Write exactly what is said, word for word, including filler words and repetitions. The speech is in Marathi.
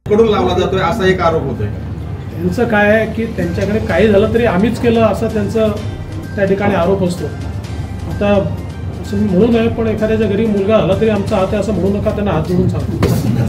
कडून लावला जातोय असा एक आरोप होतोय। त्यांचं काय आहे की त्यांच्याकडे काही झालं तरी आम्हीच केलं असं त्यांचं त्या ठिकाणी आरोप असतो। आता असं म्हणू नये, पण एखाद्याच्या घरी मुलगा झाला तरी आमचा हात आहे असं म्हणू नका, त्यांना हात जोडून सांगतो।